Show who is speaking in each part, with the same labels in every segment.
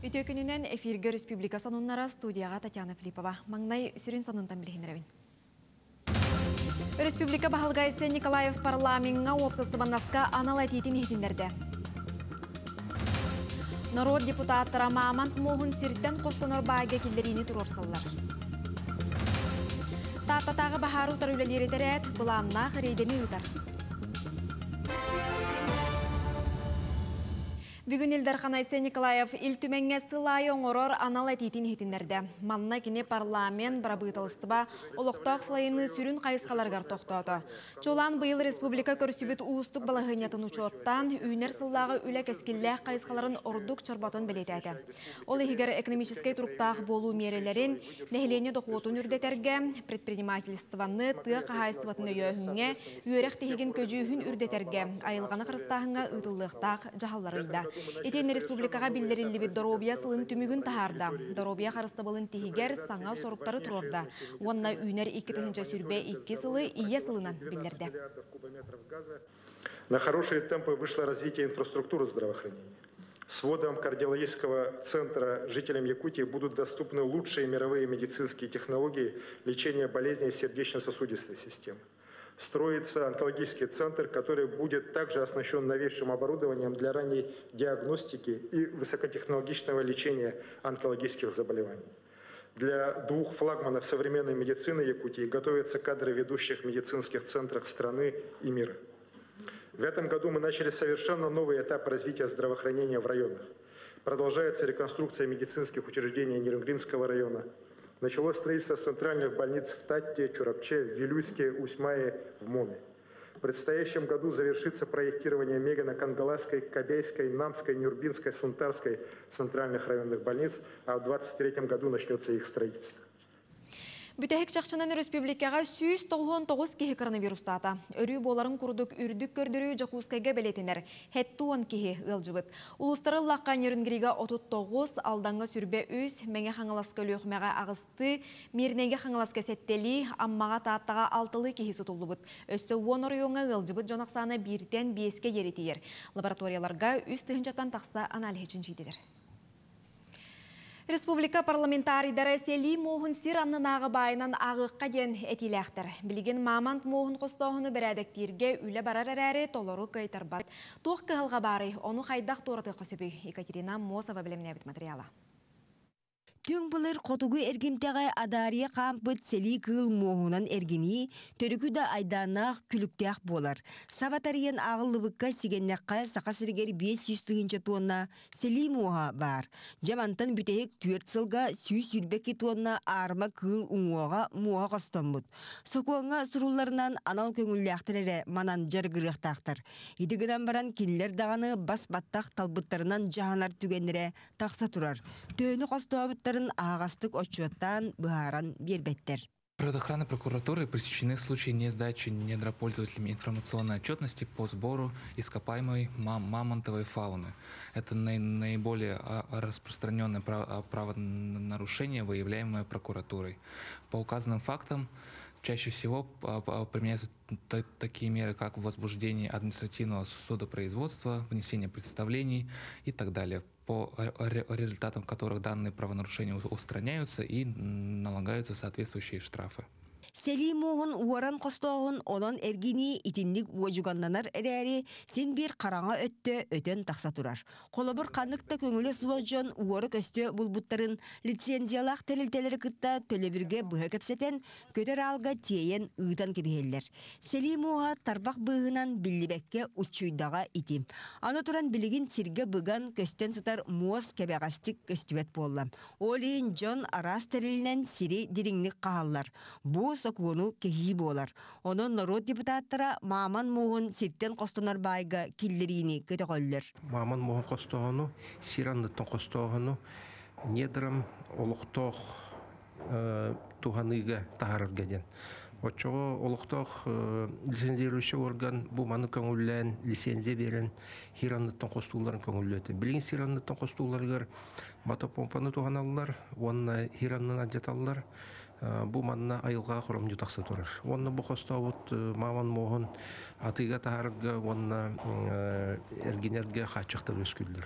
Speaker 1: Үтө күнінен эфирге республика сонуннара студияға Татьяна Филиппова. Маңнай сүрін сонунтан білгенеревин. Республика Бахалгайсы Николаев парламентға опсастыбаннаска анал әтейтін хетіндерді. Народ депутаттара Мамант Мохун сирттен қостонор бааге келдеріні тұрорсалар. Таттатағы бахару тарулелері дәрет бұланна қырейдені ұтар. Бүгін Илдар Ханайсы Николаев илтүменге сылай оңорор анал әтейтін хетіндерді. Манна кене парламент барабытылыстыба олықтақ сылайыны сүрін қайысқаларғар тоқтады. Чолан бұйыл республика көрсібіт уыстық балағынятын учоттан үйнер сылдағы үлі кәскілі қайысқаларын ордық чарбатын білетәді. Ол егер экономическай тұруптақ болу мерелерін нәхілене доқуотын үрдетерге, предпринимательстваны тыға қағайыстыватын өйөңге, үйерек тегін көжүйін үрдетерге, айылғаны қырыстағыңа ұтылықтақ жағаларыйда. Етен республикаға білдерілі бір Доробия сылын түмігін тахарда. Доробия қарыстабылын тегігер саңа соруптары тұрорда. Онна үйнер 2-тігінші сүрбе 2 сылы ие сылынан білдерді.
Speaker 2: На хорошие темпы вышло развитие инфраструктуры здравоохранения. С вводом кардиологического центра жителям Якутии будут доступны лучшие мировые медицинские технологии лечения болезней сердечно-сосудистой системы. Строится онкологический центр, который будет также оснащен новейшим оборудованием для ранней диагностики и высокотехнологичного лечения онкологических заболеваний. Для 2 флагманов современной медицины Якутии готовятся кадры ведущих медицинских центров страны и мира. В этом году мы начали совершенно новый этап развития здравоохранения в районах. Продолжается реконструкция медицинских учреждений Нерюнгринского района. Началось строительство центральных больниц в Татте, Чурапче, в Вилюйске, Усьмае, в Моме. В предстоящем году завершится проектирование Мегано-Кангаласской, Кобейской, Намской, Нюрбинской, Сунтарской центральных районных больниц, а в 2023 году начнется их строительство.
Speaker 1: Бүтәхік жақшынан республикаға 199 кеhe коронавирустата. Өрі боларын күрдік үрдік көрдірі жақуызкайға бәлетінер. Хәттуан кеhe ғылжыбыт. Улыстары лаққан ерінгіриға 39, алданға сүрбе өз, мәңе қаңыласқа өліғмәға ағысты, мернеге қаңыласқа сәттелі, аммаға тааттаға 6 кеhe сұтылы бұд. Өссі 10 орыуыңа ғылжыбыт jonaqsаны 1-тен 5-ке еретейер. Лабораторияларға үз тығынчаттан тақса аналихечін жейдедер. Республика парламентарийдары Сели Мохун сир аннынағы байынан ағыққа ден әтиләқтір. Білген Мамант Мохун қостауыны бірәдіктерге үлі барар әрі толору кайтар бар. Тоқ қығылға бары, оны қайдақ тораты қосыбы. Екатерина Мосова біліміне бит материала.
Speaker 3: Түң бұлыр қотугу әргімтеғай адария қампыт сели кыл моғынан әргіні, төрікі да айданақ күліктеақ болар. Сабатариян ағылыбыққа сигеннаққа сақасыргер 500 тонна сели моға бар. Жамантан бүтәйік 4 сылға 100 тонна арма кыл ұңуаға моға қостан бұд. Соқуаңа сұруларынан анал көңілләқтірері манан жарғырықтақтыр. Идігінен баран келілер дағаны бас-баттақ талбыттарынан жағанар түгенлері тақса тұрар. Төні қостауыттарын ағастық отчеттан бұхаран бербеттер.
Speaker 4: Природоохранной прокуратуры пресечены случаи несдачи недропользователями информационной отчетности по сбору ископаемой мамонтовой фауны. Это наиболее распространенное правонарушение, выявляемое прокуратурой. По указанным фактам чаще всего применяются такие меры, как возбуждение административного судопроизводства, внесение представлений и так далее, по результатам которых данные правонарушения устраняются и налагаются соответствующие штрафы.
Speaker 3: Сели моғын уаран қостауын олон әргені итіндік уажуғаннанар әрәрі сен бір қараңа өтті өтен тақса тұрар. Қолабыр қанықта көңілі суажын уары көсті бұлбұттарын лицензиялақ тәлілтелері күтті төлебірге бұғы көпсетен көтер алға тейен ұйтан кебейлер. Сели моға тарбақ бұғынан білібәкке ұтчуйдаға итім. Аны тұран білігін сирге бұған көстен сытар муаз кәбәғастик көстібет болам. Олейін жон арас тәрілінен сири диріңнік қағалар. Бұ сокуну кехи болар. Onun народ депутаттара Маман Мохун сирттен қостонар байга киллерини көте қоллер.
Speaker 5: Маман Мохун қостауыну, сиранныттан қостауыну, недрам олықтоқ туғаныға тағарыр гаден. Отчоға олықтоқ лицензирующий орган бұл маны көңіллән, лицензия берен, хиранныттан қостууларын көңілләті. Білген сиранныттан қостууларығар мотопомпаны туғаналылар, онына хираннын аджаталылар, bu manna ayılğa xurum jutaqsa turur. Onna bu xostawut Maman Moğun atıga taharga onna erginerge xaçıqtır ösküldür.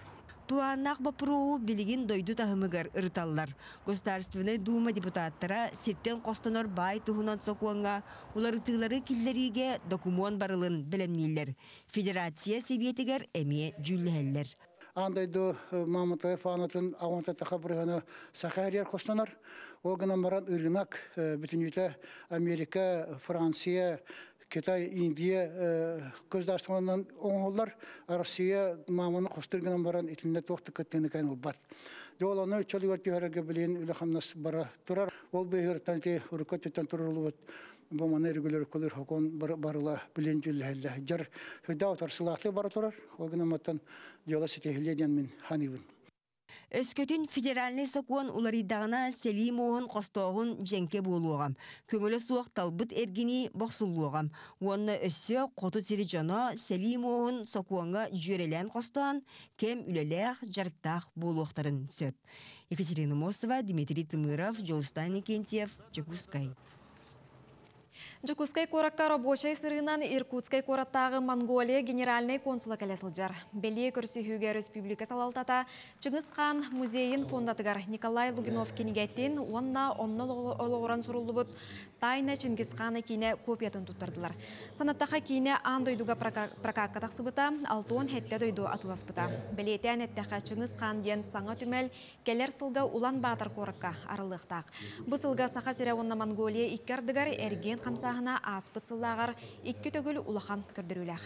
Speaker 3: Туаннақ бапыруу билигин дойду тахымыгар ырталлар. Государственный дума депутаттара сирттен қостанор бай туһунан сокуанга уларытылары киллериге документ барылын билемнилер. Федерация себетигер эме жүлләһәлләр.
Speaker 6: Андайду Мамонтов анатын аванта тахабыргана Сахария Костанар, Огана Маран Иринак, Битинюта, Америка, Франция, Китай, Индия, государственные оңолар, Россия, Маманы Костыргана Маран итинде тоқты көттені кайныл бат. Жоланы чалыгар тихарага билен үлахамнас бара турар. Ол бейгер танте урукаттан турулуот. Bu mana regular kolor hakon barla bilinçli helle. Jar hüda tarsalaklı baraturar. Olgana matan yola sitehileden min hanibun.
Speaker 3: Öskөтүн федеральный сокуан уларидагына Селимовын костоғын женке болуғам. Көңілі суақ талбыт эргини бақсылуғам. Онна өссө қоту тири жана Селимовын сокуанға жөрелен костоған кем үлелех жарықтақ болуқтарын сөп. Екатерина Мосова, Дмитрий Тымыров, Жолстан Никентьев, Чекускай.
Speaker 1: Жукускай коракка рабочай сырынан Иркутскай кораттағы Монголия генеральный консула кәлесілджар. Беле көрсіхуге республика салалтата Чыңыз хан музейін фондатығар Николай Лугинов кенегеттен онна олығыран сұрылды бұд тайна Чыңыз ханы кейіне копиятын тұттырдылар. Санаттаға кейіне андойдуға пракакка тақсыбыта, алтуын хетте дойду атыласпыта. Белетен әттіға Чыңыз хан ден саңа түмел келер сылға улан батыр коракка арылықтақ. Бұл сылға сақа сірі онна Монголия иккардығар әрген қамсағына аспытсылағар иккі төгіл улахан көрдіруләқ.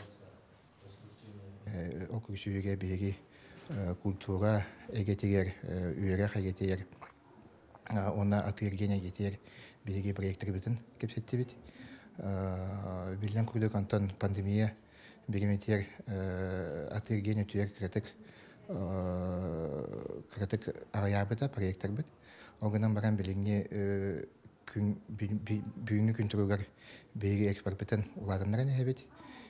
Speaker 7: Окрусүйеге бері культура әгетегер, үйерек әгетегер, ona atırgen әгетегер бері проекттер бітін кепсетті біт. Білден күрді қантан пандемия береметер атырген өтуер кіретік ағаябыда проекттер біт. Оғынан баран біліңе бүгінгі күн тұрығар бейгі экспорт бітін ұладынларын әбет.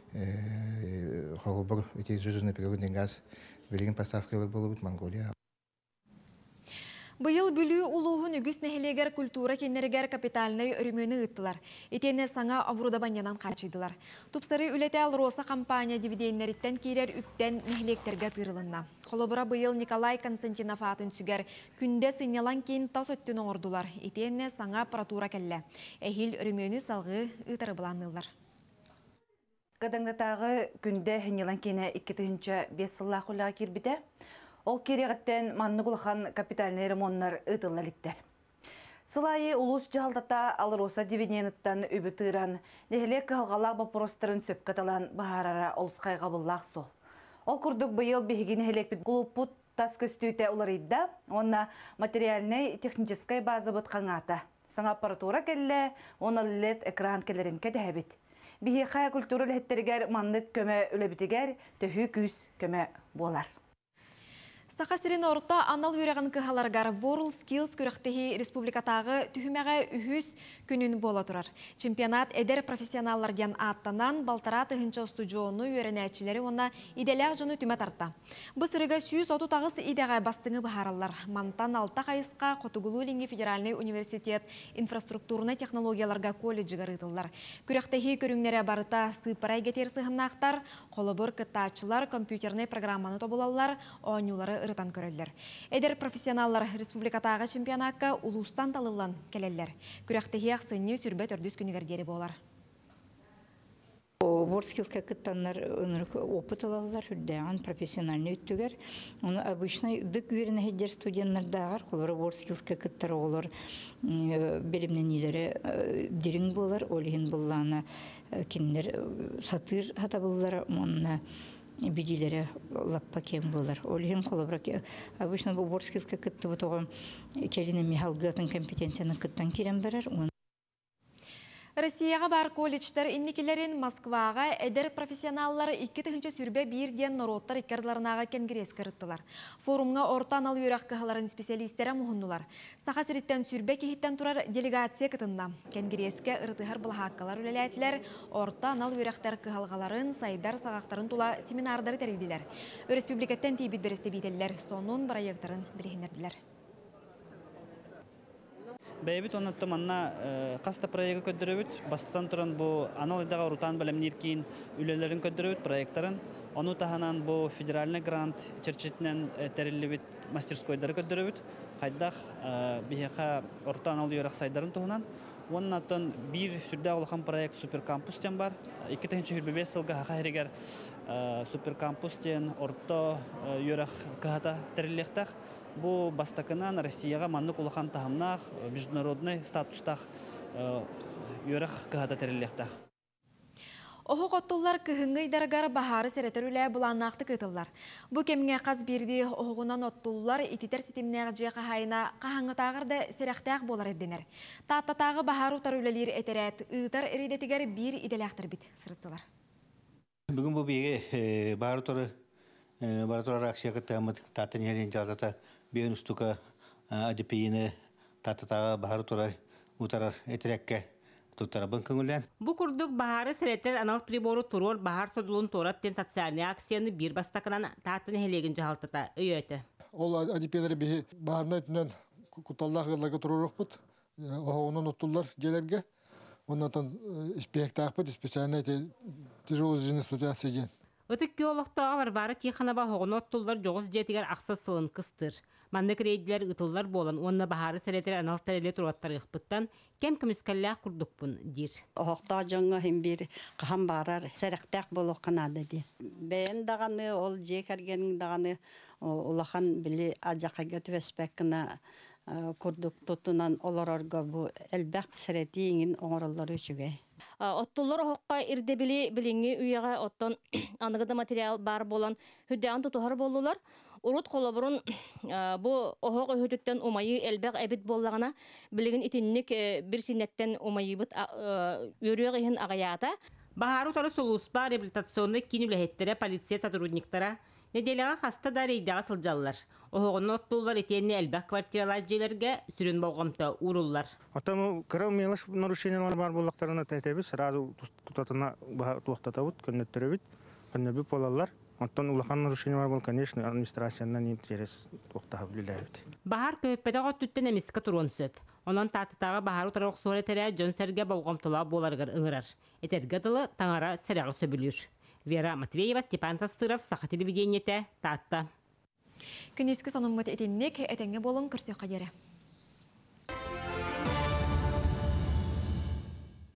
Speaker 7: Холбор өте жүзіне природный газ білігін поставкалар болу бұд Монголия.
Speaker 1: Бұйыл бүлі ұлуғын үгіс нәхелегер культура кеннергер капиталыны өрімені ұттылар. Етені саңа авруда банянан қарчыдылар. Тупсары үлеті алроса компания дивидендеріттен кейрер үттен нәхелектерге тырылынна. Қолыбыра бұйыл Николай Константинов атын сүгер күнде сынялан кейін тас өттін оңырдылар. Етені саңа аппаратура кәлі. Әхіл өрімені салғы ұтары бұланылар.
Speaker 8: Қадаңдатағы күнде сынялан кейіне 2-5 сылла құлаға кербіде. Ол керегіттен манны құлған капитальный ремонттар ұтылаліктер. Сылайы ұлыс жағалдата алыроса дивидендтан үбітіран, нәхелек қалғалақ бапыростырын сөп каталан бағарара олысқайға бұллақ сол. Ол күрдік бұйыл бігін нәхелек біт құлыппұт тас көстүйті оларыйда, онна материальный техническай базы бұтқан ата. Саңа аппаратура кәлі, оны лет экран кәлерін кәдәбіт. Бігі қай культуры ләттергер маннет көмі өлебітігер төхі күз көмі болар.
Speaker 1: Сақасырын орта анал үйреген кығаларғар World Skills көріқтігі республикатағы түхімеғі үхіз күнін бола тұрар. Чемпионат әдер профессионаллардан аттанан балтара тұхынча студионы үйренәтшілері онна иделяқ жыны түмет артта. Бұл сырыға 130 тағыз идеға бастыңы бағаралар. Мантан алта қайысқа Қотығылу-Линги федеральный университет инфраструктурны технологияларға колледжі ғарытылар. Көріқтігі көріңнері барыта сыпырай кетер сығыннақтар, қолыбыр кыттачылар, компьютерный программаны тобылалар, оңюлары ырытан көрелер. Эдер профессионаллар республикатағы чемпионатқа улустан талылан келелер. Күрәқтігі ақсыны сүрбет өрдіс күнігердері болар.
Speaker 9: Ворскилка кыттаннар опыт алалар, үрдәған профессиональный үттігер. Оны обычный дық веріне хедер студенттардағар, қолары ворскилка кыттар олар белімнен елері дерің болар, олығын болланы кендер сатыр хата болар, онына бидилері лаппа кем болар. Олығын қолабырақ, обычно бұл ворскилка кытты бұтыға келіне мехалгатын компетенцияны кыттан керен барар.
Speaker 1: Россияға бар колледждер инникелерін Москваға әдер профессионаллары 2-тігінші сүрбе бірден народтар иккардыларынаға кенгерес кіріттілар. Форумға ортан ал үйрақ кығаларын специалистері мұхындылар. Сақа сіріттен сүрбе кехіттен тұрар делегация кітінна. Кенгереске ұрытығар бұлхаққалар үлеләйтілер, ортан ал үйрақтар кығалғаларын, сайдар сағақтарын тула семинардары тәрейділер. Республикаттен тейбіт бересте бейтелілер, сонун барайықтарын білігінерділер.
Speaker 10: Бәйбіт онытты манна қаста проекті көддірі өт, бастан тұран бұл анал едаға ұрутан бәлемнер кейін үлелерін көддірі өт проекттарын. Onu tahanan bu federalne grant çerçetinen terillibit мастерскойдары көддөрөбүт. Кайдах бихека ортан алыйрак сайдарын туһунан. Оннан бир сүрдә улхан проект суперкампус тен бар. 2025 елга хәйрегәр суперкампус тен орто йөрәк кахата териллектах. Бу бастакынан Россияга маннык улхан тахамнах международный статустах йөрәк кахата териллектах.
Speaker 1: Оху qottullar kıhıngıy dargar baharı sereterüle bulannaқты kıtıllar. Bu kemine qaz birdi ohuğunan ottullar ititer sitimnäge jeqa hayna qahangı tağırda serektaq bolar erdener. Tattatağı baharı utarülelir eterät, ıtar eridetiger bir ideläxtir bit sırıttılar.
Speaker 11: Bugün bu bege baharı utarı aksiya kıttamıd tatın yelin jazata bir üstüka adipiyini tattatağı baharı utarar eterekke.
Speaker 12: Bu kurduk baharı sereter anal priboru turur bahar sodulun toratten tatsarni aksiyanı bir bastakınan tahtını helegin jahaltata öýöte.
Speaker 13: Ol adipeleri bir baharına etinen kutallah yıllarga tururuk bud. Oğunan otullar jelerge. Ondan ispektaqbıt, ispesialne tijoluz jini situasiya.
Speaker 12: Ötük geologtağa barbara tiyxanaba hoğun otullar joğuz jetiger aqsa sığın kıstır. Mandık reydiler ıtıllar bolan, onna baharı sereter anal terele turattar yıqpıttan kem kümüskallaq kurduk bun dir.
Speaker 14: Oqta jonga hem bir qaham barar serektaq boluq qanadı dir. Ben dağanı ol jekergenin dağanı ulahan bili ajaqa götüvespekkina kurduk tutunan olararga bu elbaq seretiğin oňaralları üçüge.
Speaker 15: Ottullar oqqa irdebili bilingi üyaga otton anıgıda material bar bolan hüddean tutuhar bollular. Urut kolaborun bu ohoq öhütükten umayı elbaq ebit bollağına biligin itinnik bir sinnetten umayıbıt yörüyor ihin ağayata.
Speaker 12: Baharı utarı soluspa rehabilitasyonda kinülehettere polisiya saturudniktara nedelağa hasta da reydağa sılcalılar. Ohoğun ottullar etiyenni elbaq kvartiralajjilerge sürün boğamta urullar.
Speaker 5: Otam kıra meylaş naruşeniyalar bar bollaklarına tetebis, sıradu tutatına tuaqtatavut, könnetterebit, könnebip olallar. Ondan ulakan naruşeniyalar bol, конечно, administrasiyandan interes tuaqtahabbilebit.
Speaker 12: Bahar köppede qottütten emiska turun söp. Ondan tatatağa bahar utaraq soretere jön serge boğamtula bolargar ıngırar. Etergadılı tangara serağı söbülür. Vera Matveyeva, Stepan Tastırov, Saha televideniyete, Tatta.
Speaker 1: Күнескі саныммыт етіннек әтеңе болын күрсе қадері.